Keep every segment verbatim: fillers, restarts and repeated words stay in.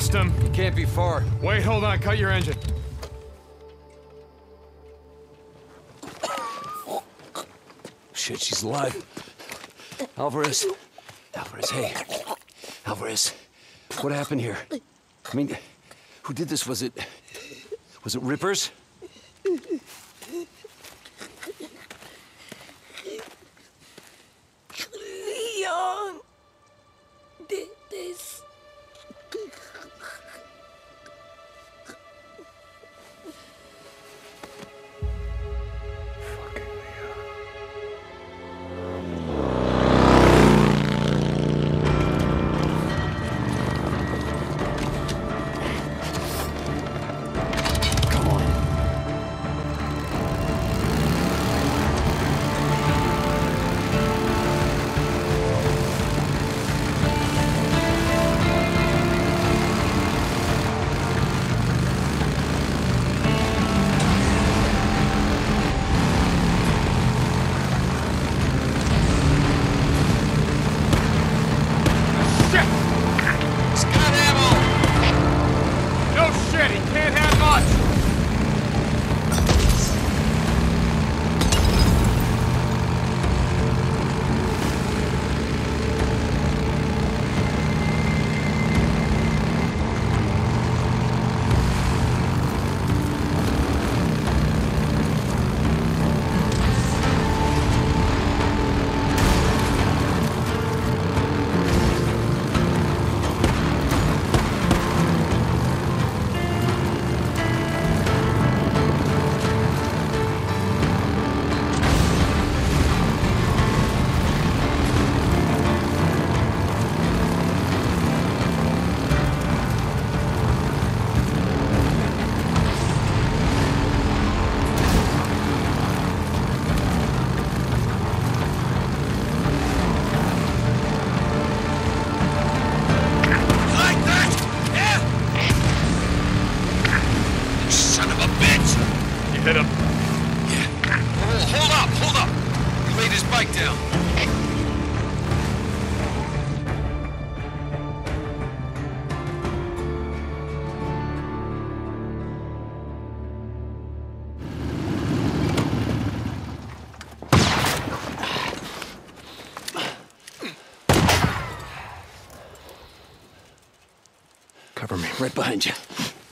lost him. He can't be far. Wait, hold on. Cut your engine. Shit, she's alive. Alvarez. Alvarez, hey. Alvarez. What happened here? I mean, who did this? Was it... Was it Rippers? Leon did this. Hit him. Yeah. Oh, hold up, hold up. He laid his bike down. Cover me, right behind you.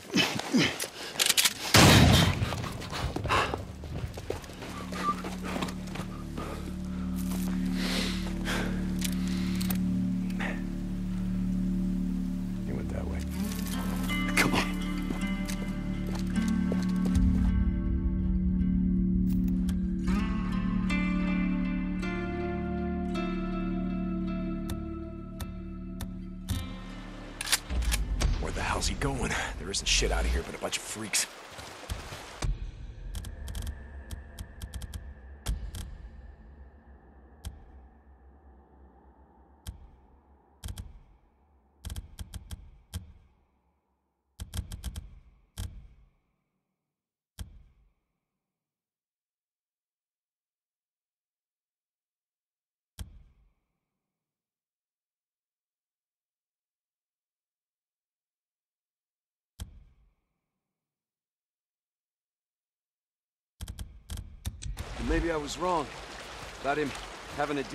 Where the hell's he going? There isn't shit out of here but a bunch of freaks. Maybe I was wrong about him having to do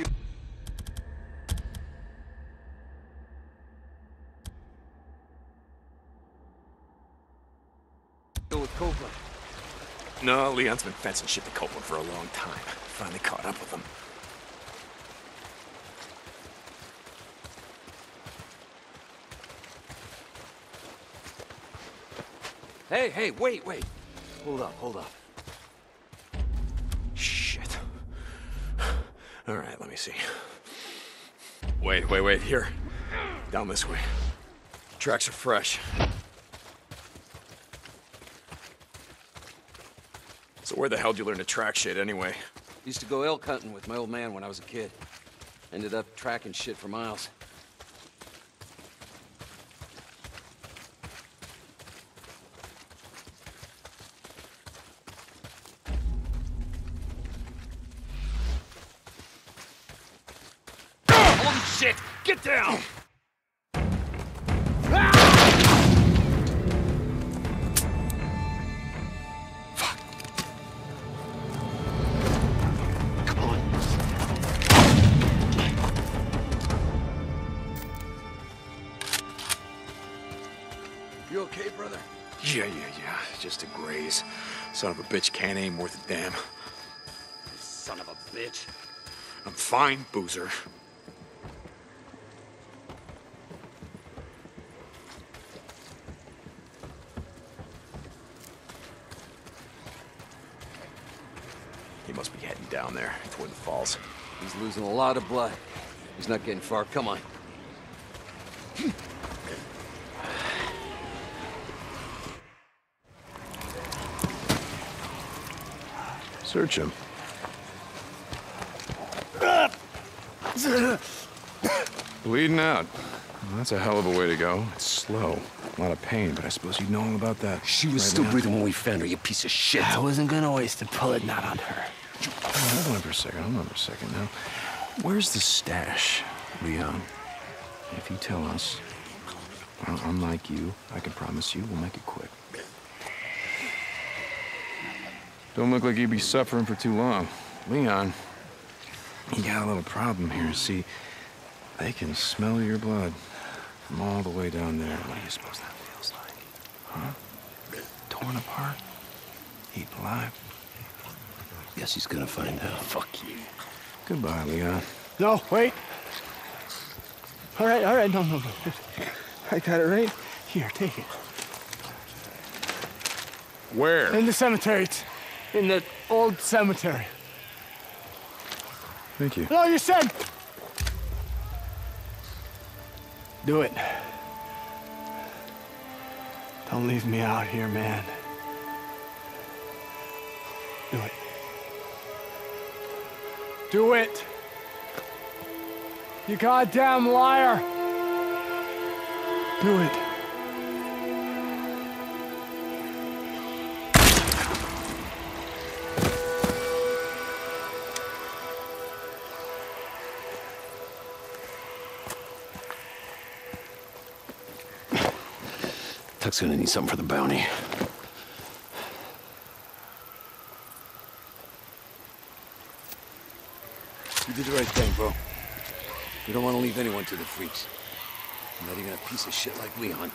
with Copeland. No, Leon's been fencing shit to Copeland for a long time. Finally caught up with him. Hey, hey, wait, wait. Hold up, hold up. Shit. All right, let me see. Wait, wait, wait, here. Down this way. Tracks are fresh. So where the hell did you learn to track shit anyway? Used to go elk hunting with my old man when I was a kid. Ended up tracking shit for miles. Holy shit! Get down! Ah! You okay, brother? Yeah, yeah, yeah. Just a graze. Son of a bitch can't aim worth a damn. Son of a bitch. I'm fine, Boozer. He must be heading down there toward the falls. He's losing a lot of blood. He's not getting far. Come on. Search him. Bleeding out. Well, that's a hell of a way to go. It's slow. A lot of pain, but I suppose you know all about that. She was right still now. breathing when we found her, you piece of shit. I wasn't gonna waste a bullet not on her. Oh, hold on for a second. Hold on for a second now. Where's the stash, Leon? If you tell us, well, unlike you, I can promise you we'll make it quick. Don't look like you'd be suffering for too long. Leon, you got a little problem here. See, they can smell your blood from all the way down there. What do you suppose that feels like? Huh? Torn apart? Eaten alive? Guess he's gonna find out. Fuck you. Goodbye, Leon. No, wait. All right, all right, no, no, no. I got it right here. Take it. Where? In the cemetery. It's in the old cemetery. Thank you. No, you said. Do it. Don't leave me out here, man. Do it. Do it. You goddamn liar. Do it. Tuck's gonna need something for the bounty. You did the right thing, bro. You don't want to leave anyone to the freaks. Not even a piece of shit like Leon.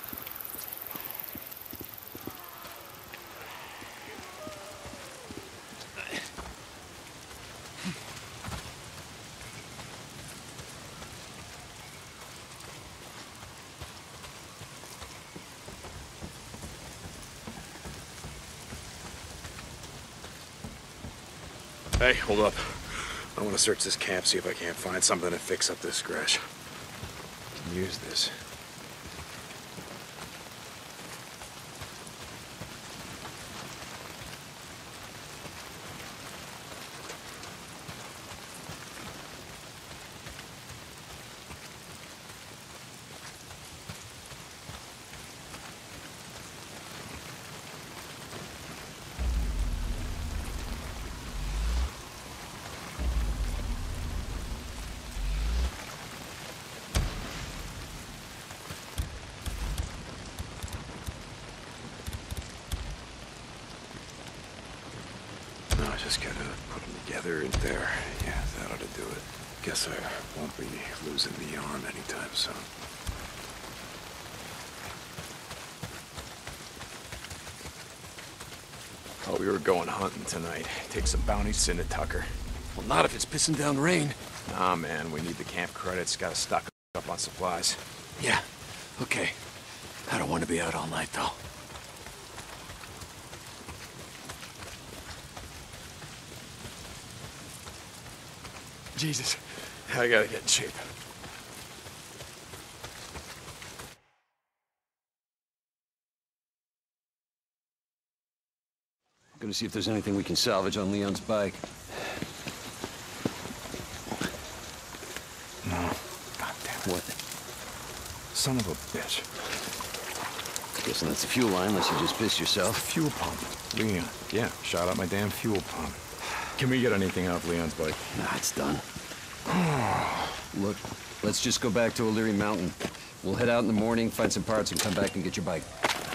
Hey, hold up. I want to search this camp, see if I can't find something to fix up this scratch. Can use this. Just gotta put them together in there. Yeah, that ought to do it. Guess I won't be losing the arm anytime soon. Oh, we were going hunting tonight. Take some bounties into Tucker. Well, not if it's pissing down rain. Nah, man, we need the camp credits. Gotta stock up on supplies. Yeah, okay. I don't want to be out all night, though. Jesus, I gotta get in shape. Gonna see if there's anything we can salvage on Leon's bike. No. God damn it. What? Son of a bitch. Guessing that's the fuel line, unless you just pissed yourself. Fuel pump. Leon. Yeah, shot out my damn fuel pump. Can we get anything off Leon's bike? Nah, it's done. Look, let's just go back to O'Leary Mountain. We'll head out in the morning, find some parts, and come back and get your bike.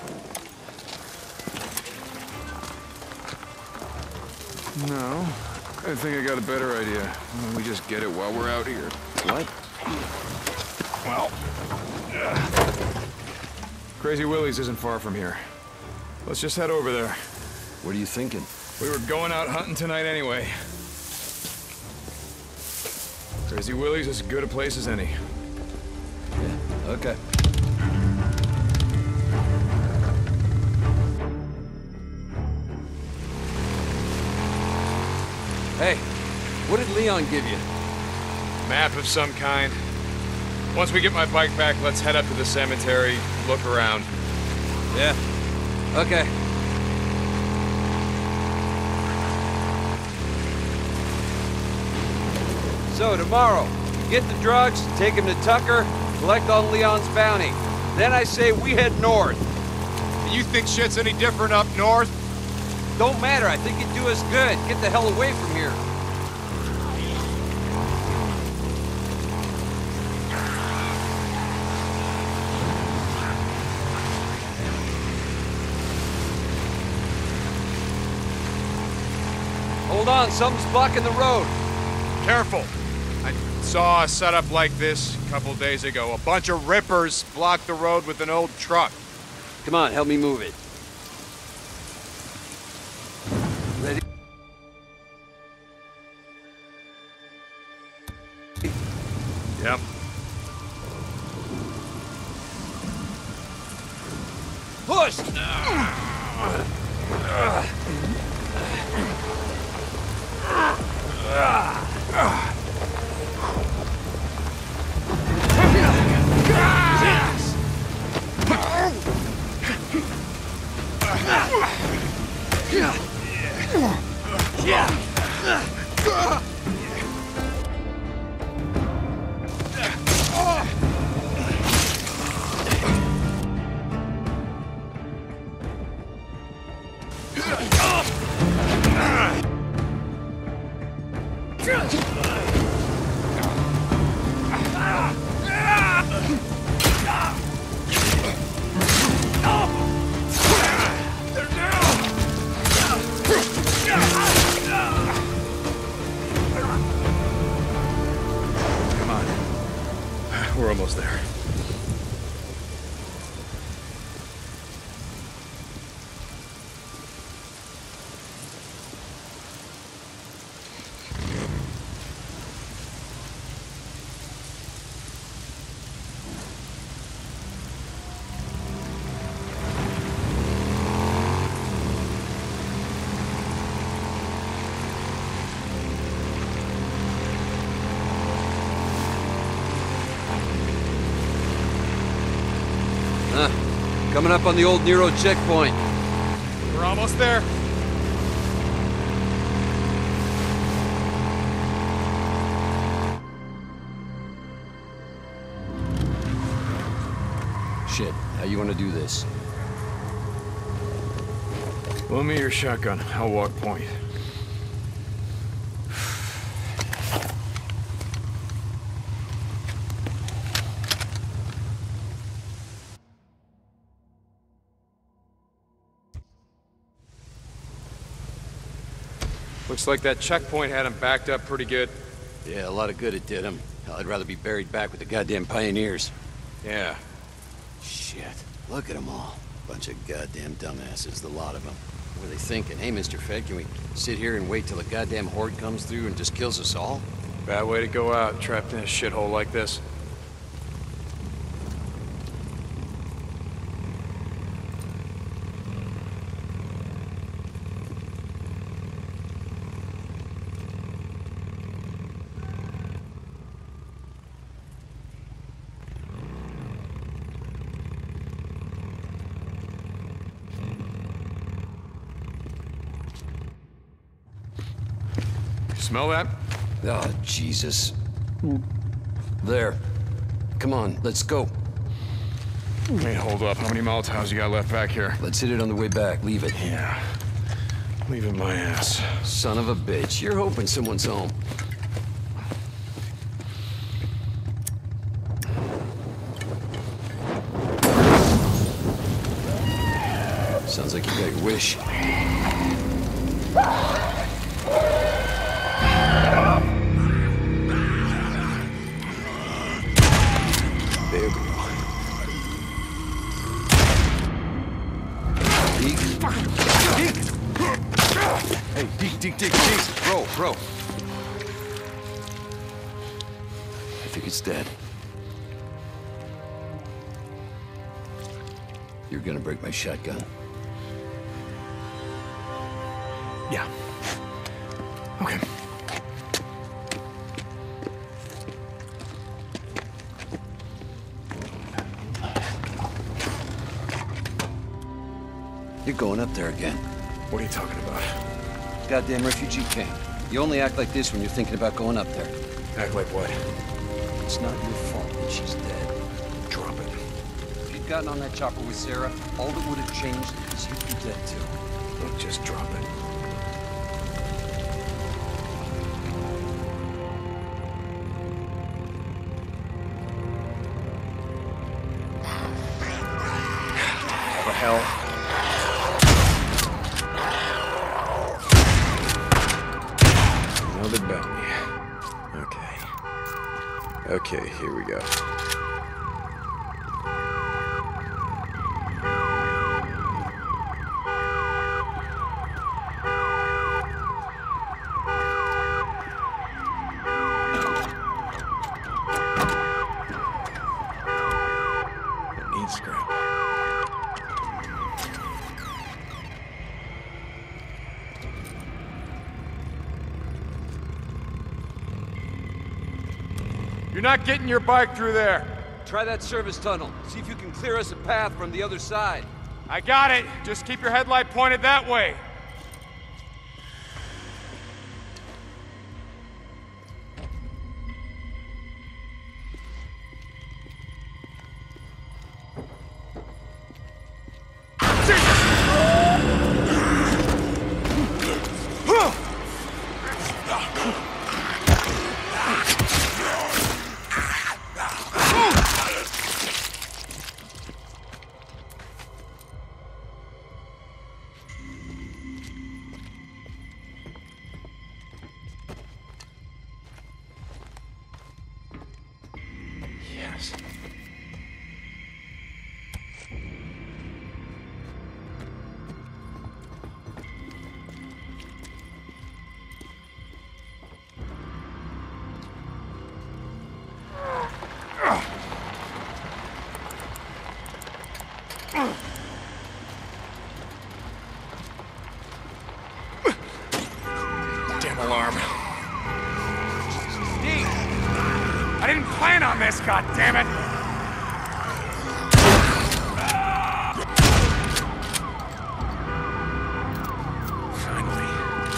No. I think I got a better idea. Why don't we just get it while we're out here? What? Well... Uh, Crazy Willie's isn't far from here. Let's just head over there. What are you thinking? We were going out hunting tonight anyway. Crazy Willie's is as good a place as any. Yeah, okay. Hey, what did Leon give you? Map of some kind. Once we get my bike back, let's head up to the cemetery, look around. Yeah. Okay. So tomorrow, get the drugs, take him to Tucker, collect on Leon's bounty. Then I say we head north. You think shit's any different up north? Don't matter, I think it'd do us good. Get the hell away from here. Hold on, something's blocking the road. Careful. I saw a setup like this a couple days ago. A bunch of rippers blocked the road with an old truck. Come on, help me move it. Ready? Yep. Push! We're almost there. Coming up on the old Nero checkpoint. We're almost there. Shit, how you want to do this? Loan me your shotgun. I'll walk point. Looks like that checkpoint had him backed up pretty good. Yeah, a lot of good it did him. Hell, I'd rather be buried back with the goddamn pioneers. Yeah. Shit, look at them all. Bunch of goddamn dumbasses, the lot of them. What are they thinking? Hey, Mister Fed, can we sit here and wait till the goddamn horde comes through and just kills us all? Bad way to go out, trapped in a shithole like this. Smell that? Oh, Jesus. There. Come on, let's go. Hey, hold up. How many Molotovs you got left back here? Let's hit it on the way back. Leave it. Yeah. Leave it my ass. Son of a bitch. You're hoping someone's home. Sounds like you got your wish. There we go. Hey, Deke, Deke, Deke, Deke. Bro, bro. I think it's dead. You're gonna break my shotgun? Yeah. Okay. You're going up there again. What are you talking about? Goddamn refugee camp. You only act like this when you're thinking about going up there. Act like what? It's not your fault that she's dead. Drop it. If you'd gotten on that chopper with Sarah, all that would have changed is you'd be dead too. Look, just drop it. What the hell? Another bounty. Okay. Okay, here we go. I need scrap. You're not getting your bike through there. Try that service tunnel. See if you can clear us a path from the other side. I got it. Just keep your headlight pointed that way. Yes. Damn alarm. Deke! I didn't plan on this, goddammit! Finally.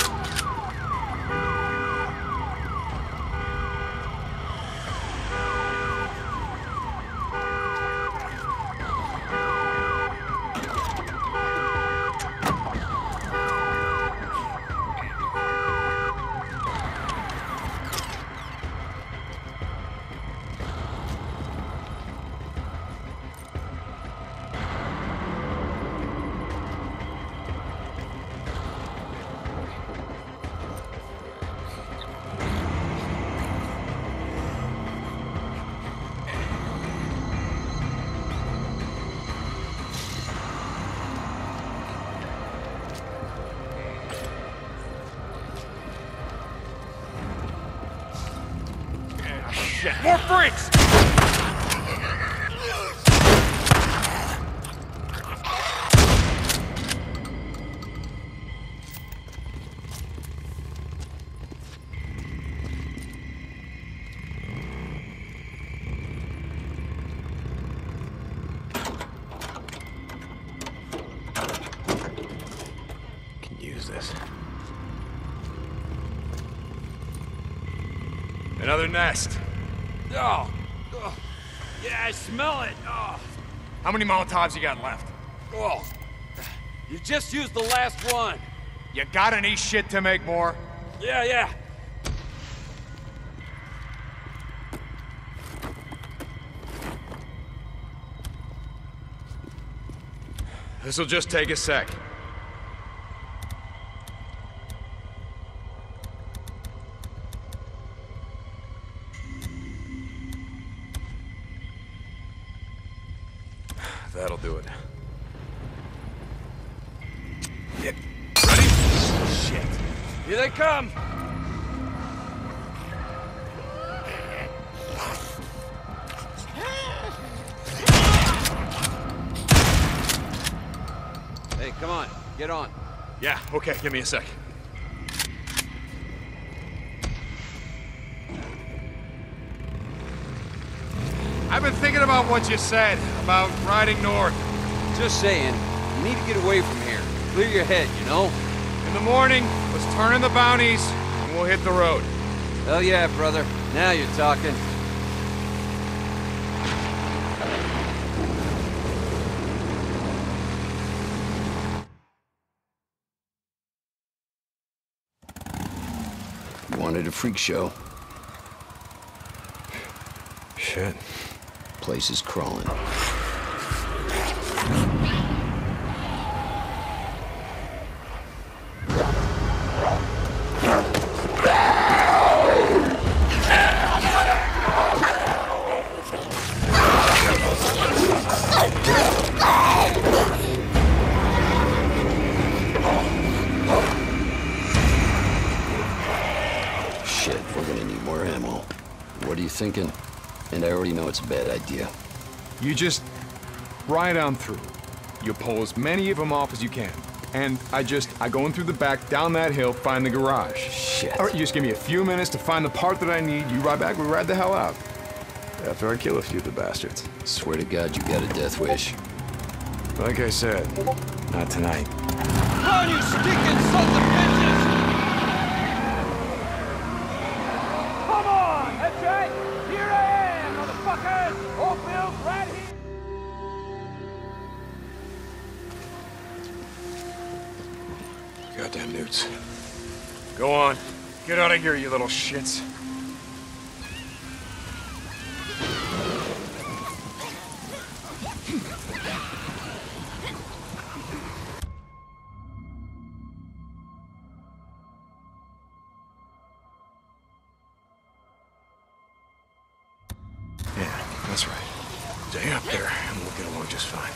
Shit, more freaks! Can use this. Another nest. Oh, oh. Yeah, I smell it. Oh, How many Molotovs you got left? oh. You just used the last one. You got any shit to make more? Yeah, yeah. This'll just take a sec. That'll do it. Yep. Ready? Shit. Here they come! Hey, come on. Get on. Yeah, okay, give me a sec. I've been thinking about what you said, about riding north. Just saying, you need to get away from here. Clear your head, you know? In the morning, let's turn in the bounties, and we'll hit the road. Hell yeah, brother. Now you're talking. You wanted a freak show? Shit. Place is crawling. Shit, we're gonna need more ammo. What are you thinking? And I already know it's a bad idea. You just ride on through. You pull as many of them off as you can. And I just, I go in through the back, down that hill, find the garage. Shit. All right, you just give me a few minutes to find the part that I need. You ride back, we ride the hell out. After I kill a few of the bastards. Swear to God, you got a death wish. Like I said, not tonight. Come on, you stinking sons of bitches! Come on! That's right! Here I am, motherfuckers! Oakville's right here! Goddamn newts. Go on. Get out of here, you little shits. Yeah, that's right. Stay up there, and we'll get along just fine.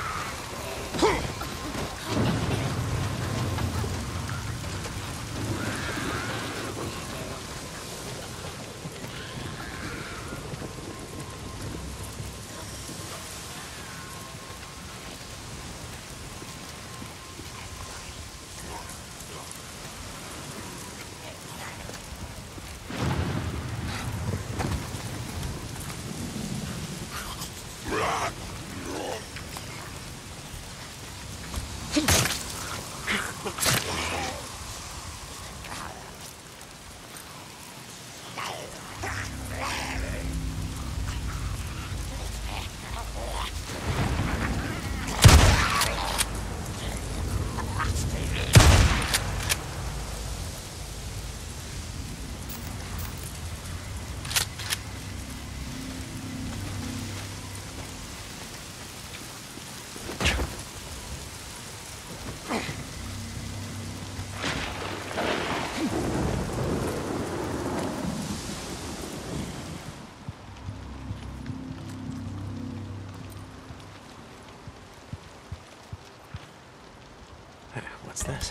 What's this?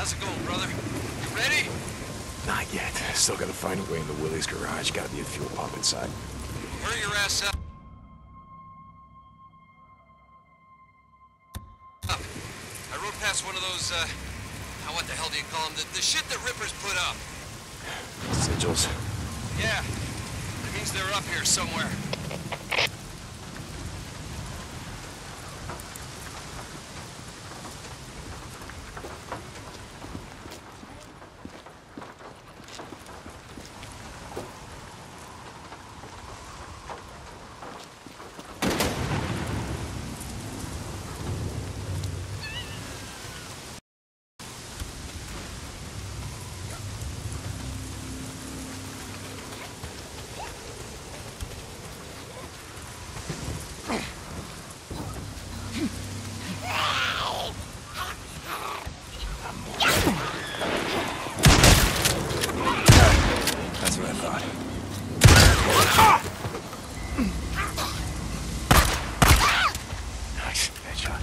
How's it going, brother? You ready? Not yet. Still gotta find a way into Willie's garage. Gotta be a fuel pump inside. Hurry your ass up. Up. I rode past one of those, uh, now what the hell do you call them? The, the shit that Rippers put up. Sigils. Yeah. It means they're up here somewhere. That's what I thought. Nice. Headshot.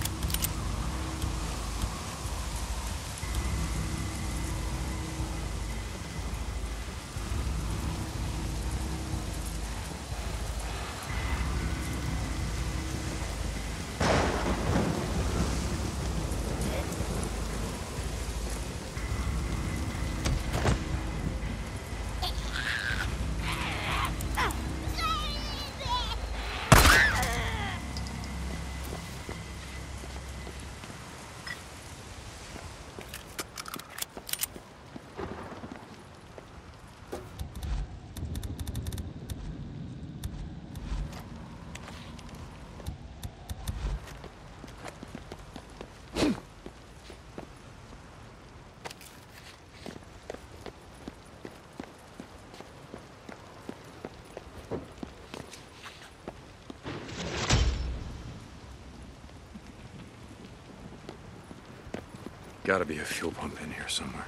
Gotta be a fuel pump in here somewhere.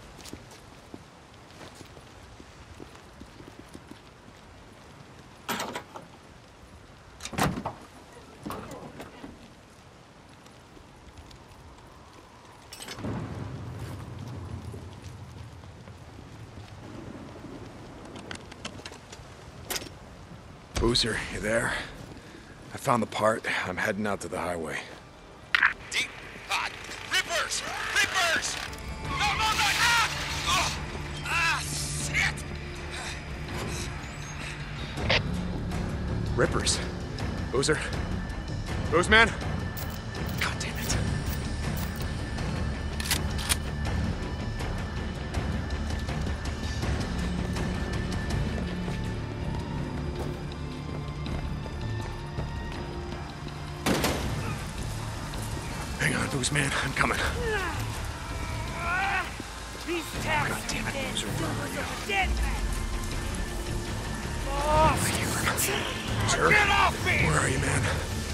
Boozer, you there? I found the part. I'm heading out to the highway. Deep hot. Rippers! Rippers! No, no, no! Ah! Oh! Ah, shit! Rippers. Boozer. Boozman? God damn it. Hang on, Boozman. I'm coming. These taps God damn it, Boozer. Where are you? dead man. Right here. Boozer. Get off me! Where are you, man?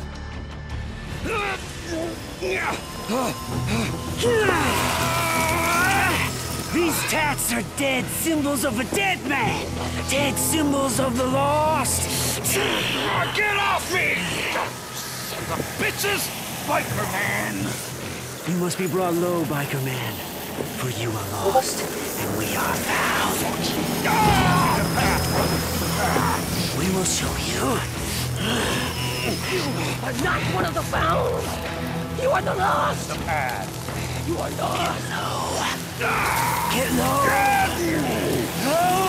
These tats are dead symbols of a dead man. Dead symbols of the lost. Get off me! The bitches! Biker man! You must be brought low, Biker man. For you are lost, and we are found. We will show you. You are not one of the found. You are the lost. The path. You are lost. Get low. Get low.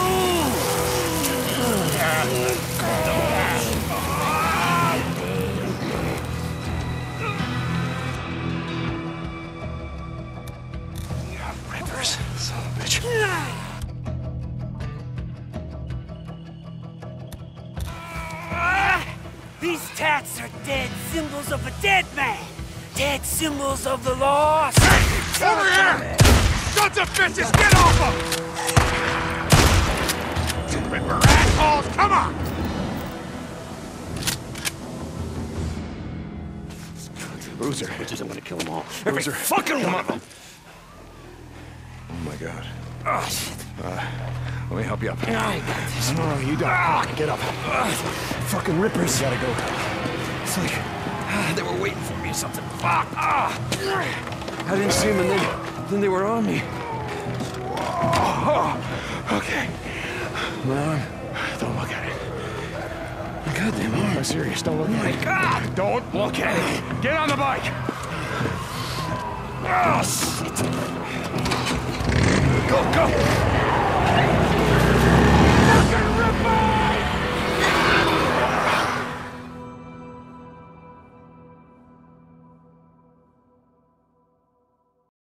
Rippers. Son of a bitch. These tats are dead symbols of a dead man. Dead symbols of the lost. Over here! Sons of bitches, get off them! Ripper assholes, come on! Boozer. Bitches, I'm gonna kill them all. Boozer. Fucking one of them! Oh my god. Oh, shit. Uh, let me help you up. I got this. No, no, you don't. Get up. Fucking rippers. Gotta go. It's like ah, they were waiting for me or something. Fuck. Ah. I didn't see them and then Then they were on me. Oh, okay. My arm. Don't look at it. My goddamn arm. I'm serious. Don't look Oh at my it. God! Don't look at it. Get on the bike. Oh, shit. Go, go.